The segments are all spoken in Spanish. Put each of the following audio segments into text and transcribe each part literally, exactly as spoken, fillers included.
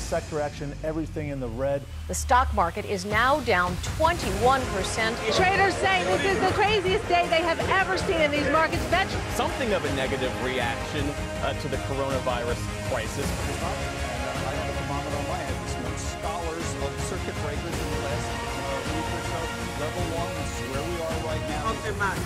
sector action, everything in the red. The stock market is now down twenty-one percent. Traders say this is the craziest day they have ever seen in these markets. Bet something of a negative reaction uh, to the coronavirus crisis. And uh, I have a thermometer on my head this month. Scholars of circuit breakers in the last uh, week or so. Level one is where we are right now. Okay, man.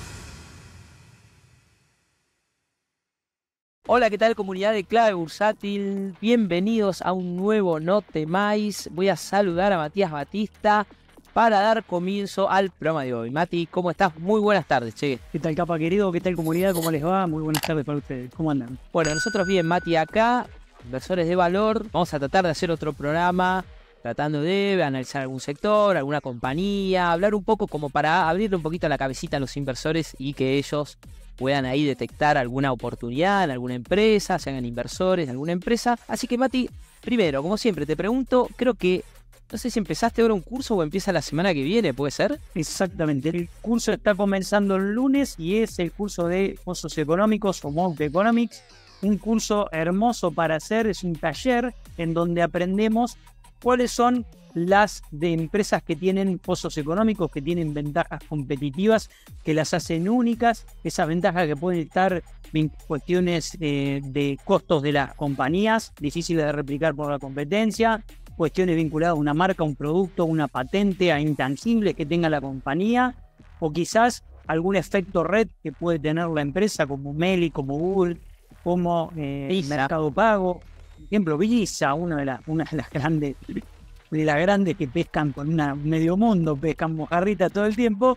Hola, ¿qué tal comunidad de Clave Bursátil? Bienvenidos a un nuevo No Temáis. Voy a saludar a Matías Batista para dar comienzo al programa de hoy. Mati, ¿cómo estás? Muy buenas tardes, che. ¿Qué tal, capa querido? ¿Qué tal, comunidad? ¿Cómo les va? Muy buenas tardes para ustedes. ¿Cómo andan? Bueno, nosotros bien, Mati, acá, inversores de valor. Vamos a tratar de hacer otro programa tratando de analizar algún sector, alguna compañía, hablar un poco como para abrirle un poquito la cabecita a los inversores y que ellos puedan ahí detectar alguna oportunidad en alguna empresa, se hagan inversores en alguna empresa. Así que, Mati, primero, como siempre, te pregunto, creo que, no sé si empezaste ahora un curso o empieza la semana que viene, ¿puede ser? Exactamente, el curso está comenzando el lunes y es el curso de Pozos Económicos o Mount Economics, un curso hermoso para hacer, es un taller en donde aprendemos cuáles son las de empresas que tienen pozos económicos, que tienen ventajas competitivas, que las hacen únicas, esas ventajas que pueden estar en cuestiones eh, de costos de las compañías, difíciles de replicar por la competencia, cuestiones vinculadas a una marca, un producto, una patente, a intangibles que tenga la compañía, o quizás algún efecto red que puede tener la empresa, como Meli, como Google, como eh, Mercado Pago. Por ejemplo, Visa, una de las, una de las grandes... de las grandes que pescan con una medio mundo, pescan mojarrita todo el tiempo,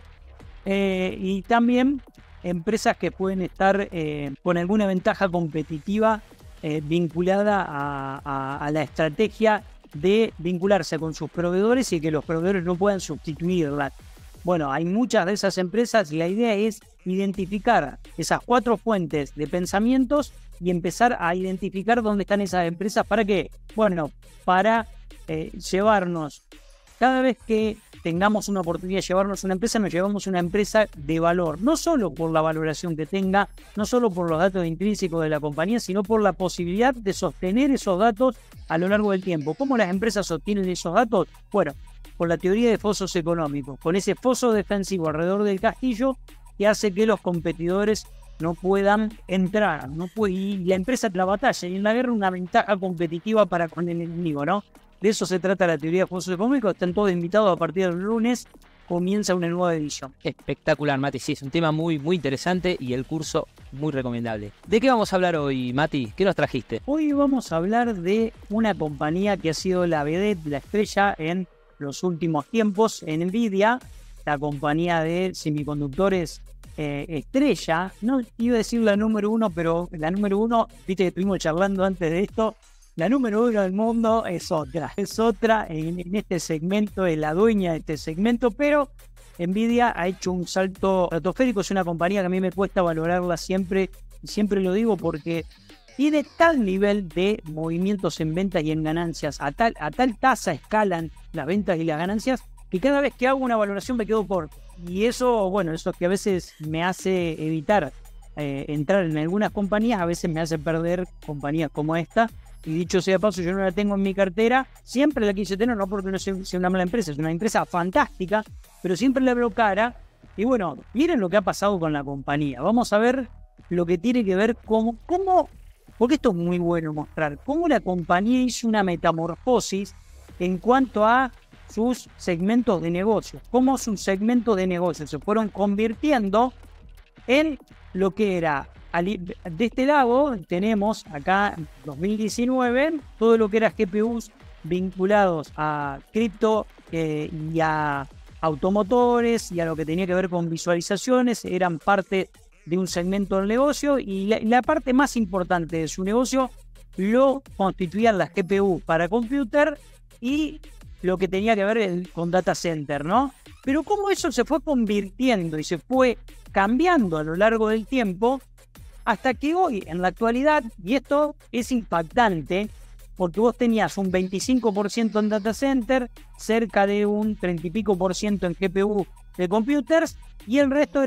eh, y también empresas que pueden estar eh, con alguna ventaja competitiva eh, vinculada a, a, a la estrategia de vincularse con sus proveedores y que los proveedores no puedan sustituirlas. Bueno, hay muchas de esas empresas y la idea es identificar esas cuatro fuentes de pensamientos y empezar a identificar dónde están esas empresas. ¿Para qué? Bueno, para Eh, llevarnos, cada vez que tengamos una oportunidad de llevarnos una empresa, nos llevamos una empresa de valor, no solo por la valoración que tenga, no solo por los datos intrínsecos de la compañía, sino por la posibilidad de sostener esos datos a lo largo del tiempo. ¿Cómo las empresas sostienen esos datos? Bueno, con la teoría de fosos económicos, con ese foso defensivo alrededor del castillo que hace que los competidores no puedan entrar, no puede, y la empresa la batalla y en la guerra una ventaja competitiva para con el enemigo, ¿no? De eso se trata la teoría de fondos económicos. Están todos invitados. A partir del lunes comienza una nueva edición. Espectacular, Mati. Sí, es un tema muy, muy interesante y el curso muy recomendable. ¿De qué vamos a hablar hoy, Mati? ¿Qué nos trajiste? Hoy vamos a hablar de una compañía que ha sido la vedette, la estrella en los últimos tiempos, en Nvidia, la compañía de semiconductores eh, estrella. No iba a decir la número uno, pero la número uno, viste que estuvimos charlando antes de esto. La número uno del mundo es otra, es otra en, en este segmento, es la dueña de este segmento, pero Nvidia ha hecho un salto estratosférico. Es una compañía que a mí me cuesta valorarla siempre, y siempre lo digo porque tiene tal nivel de movimientos en ventas y en ganancias, a tal, a tal tasa escalan las ventas y las ganancias, que cada vez que hago una valoración me quedo corto. Y eso, bueno, eso que a veces me hace evitar eh, entrar en algunas compañías, a veces me hace perder compañías como esta. Y dicho sea de paso, yo no la tengo en mi cartera, siempre la quise tener, no porque no sea una mala empresa, es una empresa fantástica, pero siempre la veo cara. Y bueno, miren lo que ha pasado con la compañía. Vamos a ver lo que tiene que ver con cómo, porque esto es muy bueno mostrar, cómo la compañía hizo una metamorfosis en cuanto a sus segmentos de negocio, cómo sus segmentos de negocio se fueron convirtiendo en lo que era. De este lado tenemos acá en dos mil diecinueve todo lo que era G P Us vinculados a cripto eh, y a automotores y a lo que tenía que ver con visualizaciones, eran parte de un segmento del negocio y la, la parte más importante de su negocio lo constituían las G P U para computer y lo que tenía que ver con data center, ¿no? Pero cómo eso se fue convirtiendo y se fue cambiando a lo largo del tiempo hasta que hoy, en la actualidad, y esto es impactante, porque vos tenías un veinticinco por ciento en data center, cerca de un treinta y pico por ciento en G P U de computers, y el resto eran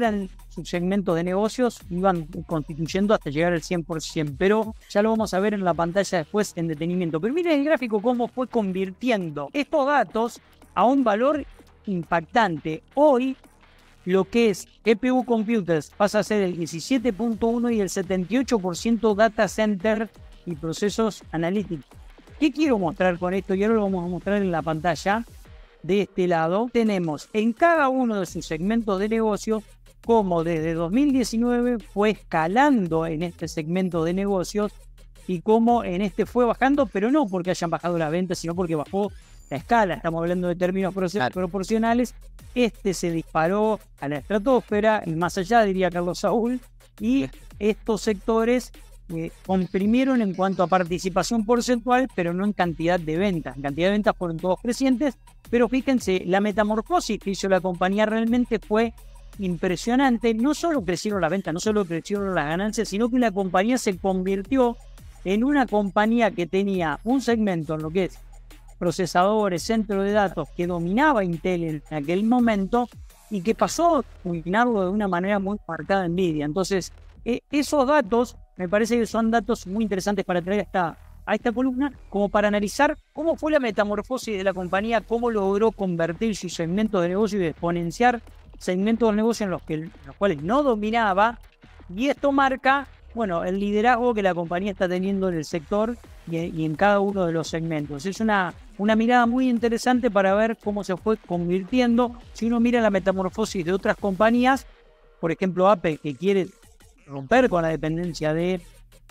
sus segmentos de negocios iban constituyendo hasta llegar al cien por ciento, pero ya lo vamos a ver en la pantalla después en detenimiento. Pero miren el gráfico cómo fue convirtiendo estos datos a un valor impactante. Hoy lo que es G P U Computers pasa a ser el diecisiete punto uno y el setenta y ocho por ciento Data Center y procesos analíticos. ¿Qué quiero mostrar con esto? Y ahora lo vamos a mostrar en la pantalla. De este lado tenemos en cada uno de sus segmentos de negocio cómo desde dos mil diecinueve fue escalando en este segmento de negocios y cómo en este fue bajando, pero no porque hayan bajado las ventas, sino porque bajó la escala. Estamos hablando de términos claro. proporcionales. Este se disparó a la estratosfera y más allá, diría Carlos Saúl, y estos sectores eh, comprimieron en cuanto a participación porcentual, pero no en cantidad de ventas. En cantidad de ventas fueron todos crecientes, pero fíjense, la metamorfosis que hizo la compañía realmente fue impresionante. No solo crecieron las ventas, no solo crecieron las ganancias, sino que la compañía se convirtió en una compañía que tenía un segmento en lo que es procesadores, centro de datos, que dominaba Intel en aquel momento y que pasó a dominarlo de una manera muy marcada en Nvidia. Entonces, eh, esos datos me parece que son datos muy interesantes para traer a esta, a esta columna, como para analizar cómo fue la metamorfosis de la compañía, cómo logró convertir su segmento de negocio y exponenciar segmentos de negocio en los, que, en los cuales no dominaba, y esto marca, bueno, el liderazgo que la compañía está teniendo en el sector y, y en cada uno de los segmentos. Es una, una mirada muy interesante para ver cómo se fue convirtiendo. Si uno mira la metamorfosis de otras compañías, por ejemplo Apple, que quiere romper con la dependencia de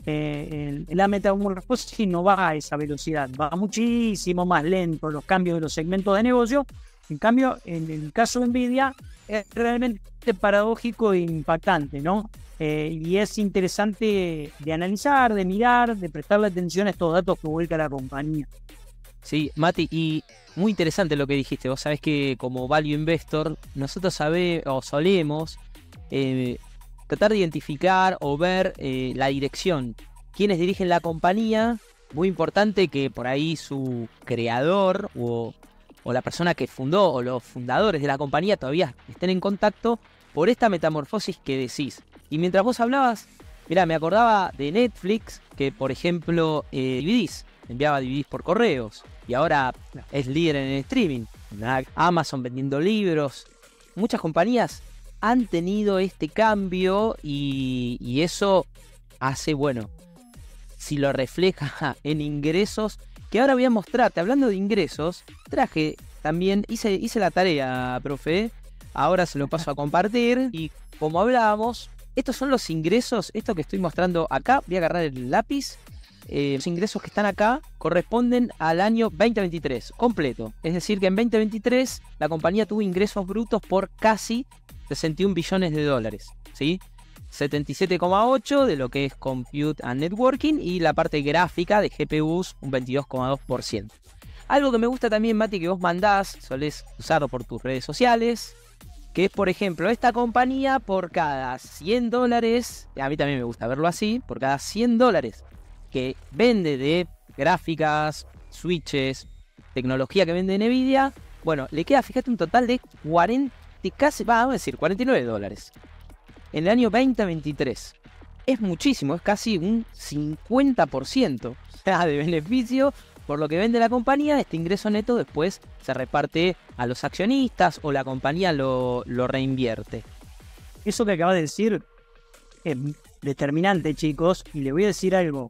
eh, el, la metamorfosis, no va a esa velocidad, va muchísimo más lento los cambios de los segmentos de negocio. En cambio, en el caso de Nvidia es realmente paradójico e impactante, ¿no? Eh, y es interesante de analizar, de mirar, de prestarle atención a estos datos que vuelca la compañía. Sí, Mati, y muy interesante lo que dijiste. Vos sabés que como Value Investor nosotros sabemos o solemos eh, tratar de identificar o ver eh, la dirección, quienes dirigen la compañía. Muy importante que por ahí su creador o, o la persona que fundó o los fundadores de la compañía todavía estén en contacto por esta metamorfosis que decís. Y mientras vos hablabas, mirá, me acordaba de Netflix, que por ejemplo eh, D V Ds, enviaba D V Ds por correos y ahora es líder en el streaming. Amazon vendiendo libros. Muchas compañías han tenido este cambio y, y eso hace, bueno, si lo refleja en ingresos, que ahora voy a mostrarte. Hablando de ingresos, traje también, hice, hice la tarea, profe, ahora se lo paso a compartir y como hablábamos, estos son los ingresos, esto que estoy mostrando acá, voy a agarrar el lápiz, eh, los ingresos que están acá corresponden al año veinte veintitrés, completo. Es decir que en veinte veintitrés la compañía tuvo ingresos brutos por casi sesenta y un billones de dólares, ¿sí? setenta y siete coma ocho de lo que es Compute and Networking y la parte gráfica de G P Us un veintidós coma dos por ciento. Algo que me gusta también, Mati, que vos mandás, solés usarlo por tus redes sociales, que es, por ejemplo, esta compañía por cada cien dólares, a mí también me gusta verlo así, por cada cien dólares que vende de gráficas, switches, tecnología que vende Nvidia, bueno, le queda, fíjate, un total de cuarenta, casi, vamos a decir, cuarenta y nueve dólares. En el año veinte veintitrés. Es muchísimo, es casi un cincuenta por ciento de beneficio por lo que vende la compañía. Este ingreso neto después se reparte a los accionistas o la compañía lo, lo reinvierte. Eso que acabas de decir es determinante, chicos, y le voy a decir algo.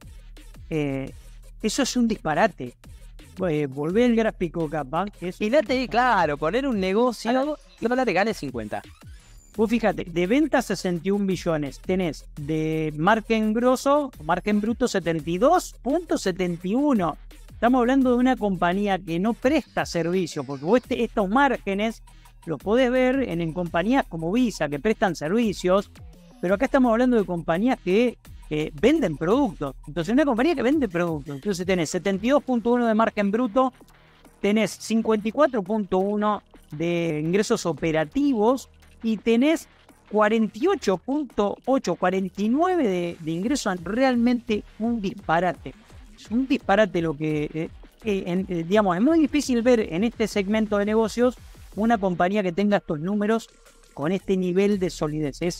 Eh, eso es un disparate. Eh, volvé el gráfico, capaz. Es... Y date, claro, poner un negocio y no te gane cincuenta. Vos fíjate, de ventas sesenta y un billones, tenés de margen grosso, margen bruto setenta y dos punto setenta y uno. Estamos hablando de una compañía que no presta servicio, porque vos este, estos márgenes los podés ver en, en compañías como Visa, que prestan servicios, pero acá estamos hablando de compañías que, que venden productos. Entonces, una compañía que vende productos. Entonces tenés setenta y dos punto uno de margen bruto, tenés cincuenta y cuatro punto uno de ingresos operativos, y tenés cuarenta y ocho punto ocho, cuarenta y nueve de, de ingresos. Realmente un disparate. Es un disparate lo que, eh, eh, en, eh, digamos, es muy difícil ver en este segmento de negocios una compañía que tenga estos números con este nivel de solidez. Es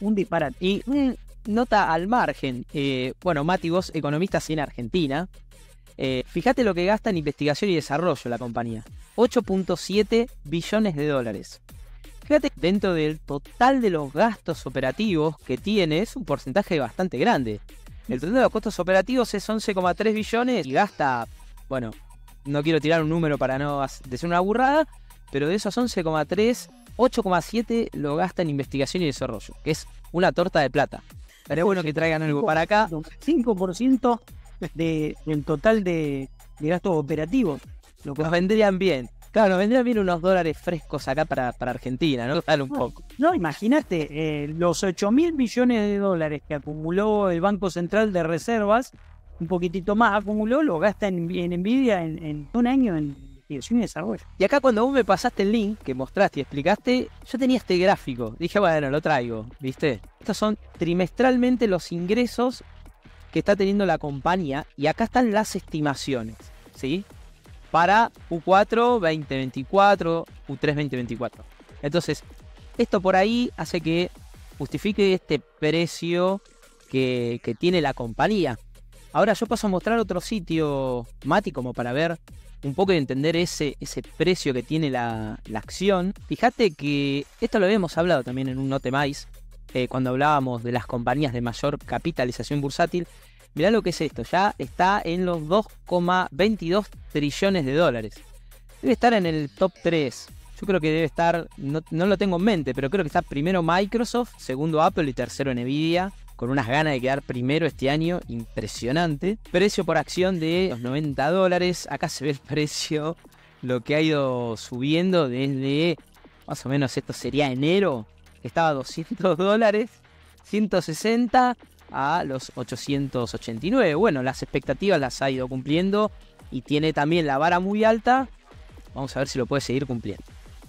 un disparate. Y mm, nota al margen, eh, bueno, Mati, vos economista en Argentina, eh, fíjate lo que gasta en investigación y desarrollo la compañía, ocho punto siete billones de dólares. Fíjate, dentro del total de los gastos operativos que tiene, es un porcentaje bastante grande. El total de los costos operativos es once coma tres billones y gasta, bueno, no quiero tirar un número para no decir una burrada, pero de esos once coma tres, ocho coma siete lo gasta en investigación y desarrollo, que es una torta de plata. Pero es bueno que traigan algo para acá. cinco por ciento de, del total de, de gastos operativos. Lo que Nos vendrían bien. Claro, nos vendrían bien unos dólares frescos acá para, para Argentina, ¿no? Dale un poco. No, imagínate, eh, los ocho mil millones de dólares que acumuló el Banco Central de Reservas, un poquitito más acumuló, lo gasta en, en Nvidia en, en un año en investigación y desarrollo. Y acá cuando vos me pasaste el link que mostraste y explicaste, yo tenía este gráfico. Dije, bueno, lo traigo, ¿viste? Estos son trimestralmente los ingresos que está teniendo la compañía y acá están las estimaciones, ¿sí? Para Q cuatro veinte veinticuatro, Q tres veinte veinticuatro. Entonces, esto por ahí hace que justifique este precio que, que tiene la compañía. Ahora yo paso a mostrar otro sitio, Mati, como para ver un poco y entender ese, ese precio que tiene la, la acción. Fíjate que esto lo habíamos hablado también en un Note Mais, eh, cuando hablábamos de las compañías de mayor capitalización bursátil. Mirá lo que es esto, ya está en los dos coma veintidós trillones de dólares. Debe estar en el top tres. Yo creo que debe estar, no, no lo tengo en mente, pero creo que está primero Microsoft, segundo Apple y tercero Nvidia, con unas ganas de quedar primero este año, impresionante. Precio por acción de los noventa dólares, acá se ve el precio, lo que ha ido subiendo desde, más o menos esto sería enero, estaba a doscientos dólares, ciento sesenta a los ochocientos ochenta y nueve. Bueno, las expectativas las ha ido cumpliendo y tiene también la vara muy alta. Vamos a ver si lo puede seguir cumpliendo.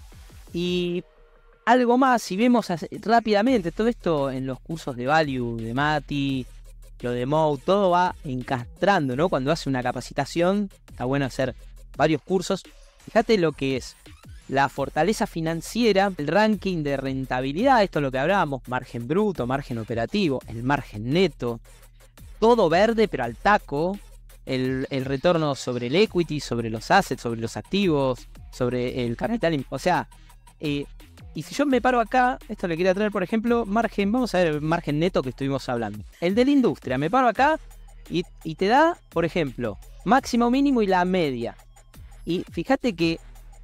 Y algo más, si vemos rápidamente todo esto en los cursos de Value, de Mati, lo de Mo, todo va encastrando, ¿no? Cuando hace una capacitación, está bueno hacer varios cursos. Fíjate lo que es la fortaleza financiera, el ranking de rentabilidad, esto es lo que hablábamos, margen bruto, margen operativo, el margen neto, todo verde pero al taco, el, el retorno sobre el equity, sobre los assets, sobre los activos, sobre el capital, o sea, eh, y si yo me paro acá, esto le quería traer por ejemplo, margen, vamos a ver el margen neto que estuvimos hablando, el de la industria, me paro acá y, y te da, por ejemplo, máximo, mínimo y la media, y fíjate que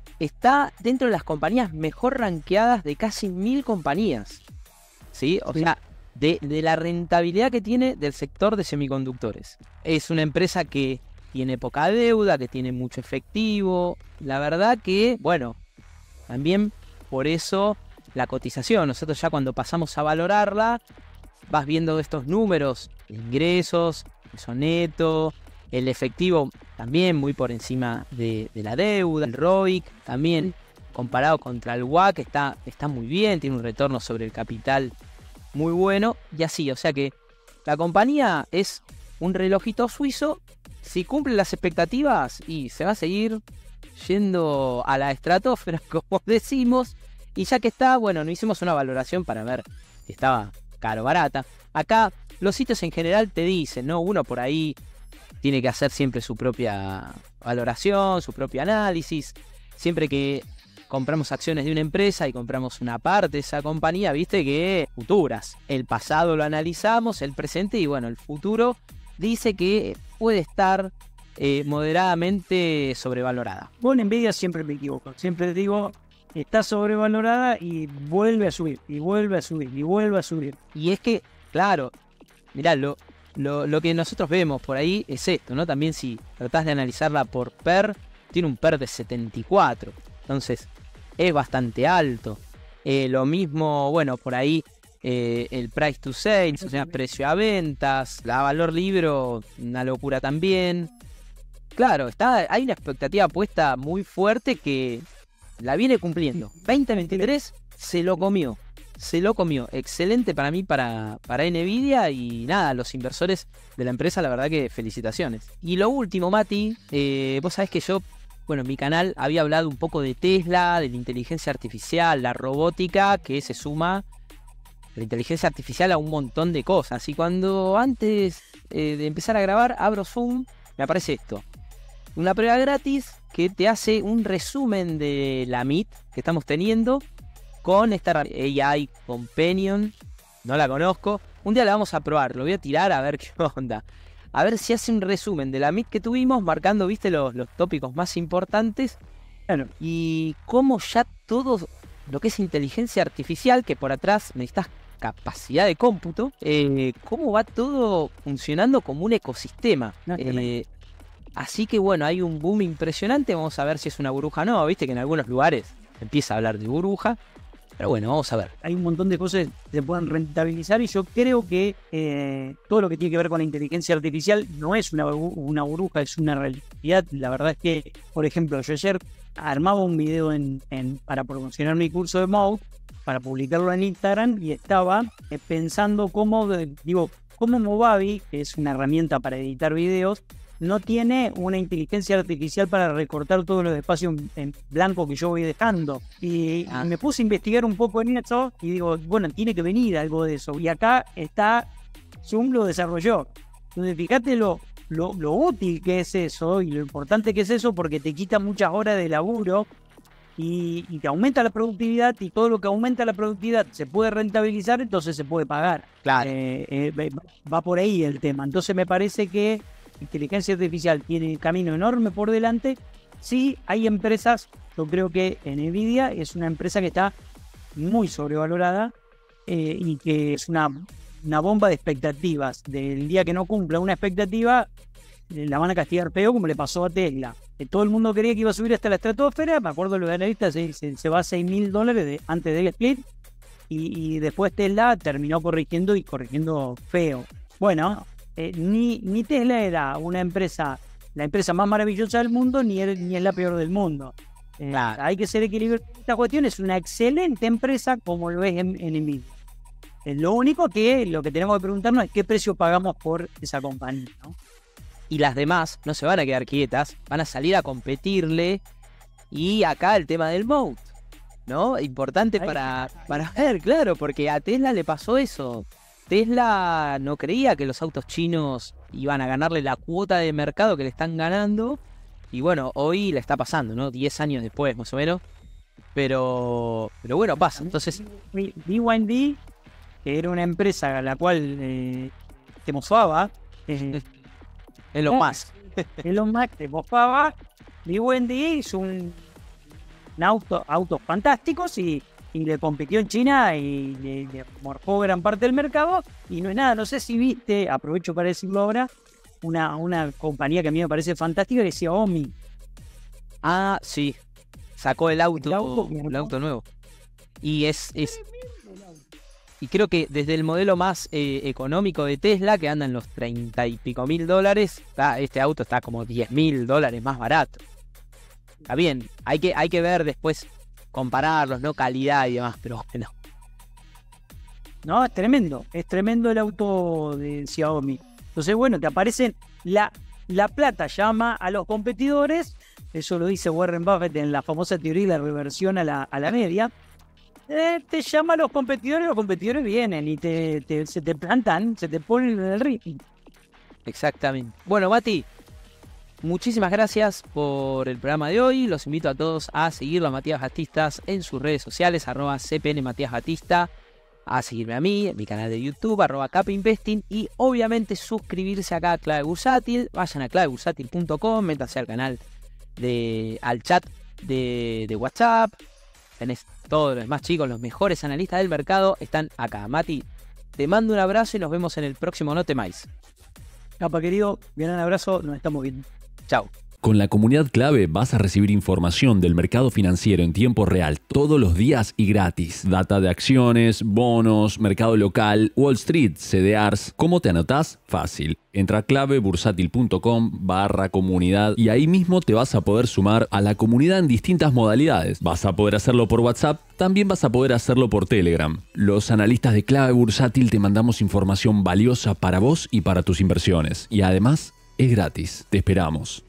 está dentro de las compañías mejor rankeadas de casi mil compañías, ¿sí? O sea, de, de la rentabilidad que tiene del sector de semiconductores. Es una empresa que tiene poca deuda, que tiene mucho efectivo. La verdad que, bueno, también por eso la cotización. Nosotros ya cuando pasamos a valorarla, vas viendo estos números, ingresos, eso neto, el efectivo también muy por encima de, de la deuda, el R O I C también comparado contra el W A C está, está muy bien, tiene un retorno sobre el capital muy bueno y así, o sea que la compañía es un relojito suizo, si cumple las expectativas y se va a seguir yendo a la estratosfera como decimos, y ya que está, bueno, no hicimos una valoración para ver si estaba caro o barata. Acá los sitios en general te dicen, ¿no? Uno por ahí tiene que hacer siempre su propia valoración, su propio análisis. Siempre que compramos acciones de una empresa y compramos una parte de esa compañía, viste que futuras. El pasado lo analizamos, el presente y bueno, el futuro dice que puede estar eh, moderadamente sobrevalorada. Con Nvidia siempre me equivoco. Siempre digo, está sobrevalorada y vuelve a subir, y vuelve a subir, y vuelve a subir. Y es que, claro, mirá, lo... Lo, lo que nosotros vemos por ahí es esto, ¿no? También si tratás de analizarla por P E R, tiene un P E R de setenta y cuatro. Entonces, es bastante alto. Eh, lo mismo, bueno, por ahí eh, el price to sales, o sea, precio a ventas, la valor libro, una locura también. Claro, está, hay una expectativa puesta muy fuerte que la viene cumpliendo. veinte veintitrés se lo comió. Se lo comió. Excelente para mí, para, para Nvidia. Y nada, los inversores de la empresa, la verdad que felicitaciones. Y lo último, Mati, eh, vos sabés que yo, bueno, en mi canal había hablado un poco de Tesla, de la inteligencia artificial, la robótica, que se suma la inteligencia artificial a un montón de cosas. Y cuando antes eh, de empezar a grabar, abro Zoom, me aparece esto. Una prueba gratis que te hace un resumen de la Meet que estamos teniendo con esta A I Companion. No la conozco. Un día la vamos a probar, lo voy a tirar a ver qué onda. A ver si hace un resumen de la Meet que tuvimos, marcando, viste, los, los tópicos más importantes. Claro. Y cómo ya todo lo que es inteligencia artificial, que por atrás necesitas capacidad de cómputo, eh, cómo va todo funcionando como un ecosistema. No, Eh, así que bueno, hay un boom impresionante. Vamos a ver si es una burbuja o no. Viste que en algunos lugares empieza a hablar de burbuja. Pero bueno, vamos a ver. Hay un montón de cosas que se pueden rentabilizar y yo creo que eh, todo lo que tiene que ver con la inteligencia artificial no es una, una burbuja, es una realidad. La verdad es que, por ejemplo, yo ayer armaba un video en, en, para promocionar mi curso de Mode, para publicarlo en Instagram, y estaba eh, pensando cómo, eh, digo, cómo Movavi, que es una herramienta para editar videos, no tiene una inteligencia artificial para recortar todos los espacios en, en blanco que yo voy dejando. Y, Ah. y me puse a investigar un poco en eso y digo, bueno, tiene que venir algo de eso. Y acá está, Zoom lo desarrolló. Entonces, fíjate lo, lo, lo útil que es eso y lo importante que es eso, porque te quita muchas horas de laburo y, y te aumenta la productividad, y todo lo que aumenta la productividad se puede rentabilizar, entonces se puede pagar. Claro. Eh, eh, va por ahí el tema. Entonces me parece que inteligencia artificial tiene un camino enorme por delante. Sí, hay empresas, yo creo que Nvidia es una empresa que está muy sobrevalorada eh, y que es una, una bomba de expectativas. Del día que no cumpla una expectativa, eh, la van a castigar feo, como le pasó a Tesla. Eh, todo el mundo creía que iba a subir hasta la estratosfera. Me acuerdo, los analistas, se, se, se va a seis mil dólares de, antes del split, y, y después Tesla terminó corrigiendo y corrigiendo feo. Bueno, Eh, ni, ni Tesla era una empresa, la empresa más maravillosa del mundo, ni, er, ni es la peor del mundo. Eh, Claro. Hay que ser equilibrado. Esta cuestión es una excelente empresa, como lo es en, en Nvidia. Eh, lo único que lo que tenemos que preguntarnos es qué precio pagamos por esa compañía, ¿no? Y las demás no se van a quedar quietas, van a salir a competirle. Y acá el tema del Mode, ¿no? Importante para, para ver, claro, porque a Tesla le pasó eso. Tesla no creía que los autos chinos iban a ganarle la cuota de mercado que le están ganando. Y bueno, hoy le está pasando, ¿no? diez años después, más o menos. Pero, pero bueno, pasa. Entonces, B Y D, que era una empresa a la cual eh, te mofaba, eh, es lo más. Elon Musk te mofaba. B Y D hizo un, un auto, autos fantásticos y, y le compitió en China y le, le morfó gran parte del mercado. Y no es nada, no sé si viste, aprovecho para decirlo ahora, una, una compañía que a mí me parece fantástica, que decía Xiaomi. Ah, sí. Sacó el auto, El auto, el auto nuevo. Y es, es. Y creo que desde el modelo más eh, económico de Tesla, que anda en los treinta y pico mil dólares, está, este auto está como diez mil dólares más barato. Está bien, hay que, hay que ver después, compararlos, ¿no? Calidad y demás, pero bueno. No, es tremendo, es tremendo el auto de Xiaomi. Entonces, bueno, te aparecen, la, la plata llama a los competidores, eso lo dice Warren Buffett en la famosa teoría de la reversión a la, a la media. Eh, te llama a los competidores, los competidores vienen y te, te, se te plantan, se te ponen en el ring. Exactamente. Bueno, Mati, muchísimas gracias por el programa de hoy. Los invito a todos a seguirlo a Matías Batistas en sus redes sociales, arroba C P N Matías Batista, a seguirme a mí en mi canal de YouTube, arroba Cap Investing, y obviamente suscribirse acá a Clave Bursátil. Vayan a clave bursátil punto com, métanse al canal, de, al chat de, de WhatsApp. Tenés todos los demás chicos, los mejores analistas del mercado están acá. Mati, te mando un abrazo y nos vemos en el próximo No Temáis. Capa querido, gran abrazo, nos estamos viendo. Chao. Con la comunidad Clave vas a recibir información del mercado financiero en tiempo real todos los días y gratis. Data de acciones, bonos, mercado local, Wall Street, C D Rs. ¿Cómo te anotás? Fácil. Entra a clave bursátil punto com barra comunidad y ahí mismo te vas a poder sumar a la comunidad en distintas modalidades. Vas a poder hacerlo por WhatsApp, también vas a poder hacerlo por Telegram. Los analistas de Clave Bursátil te mandamos información valiosa para vos y para tus inversiones. Y además, es gratis. Te esperamos.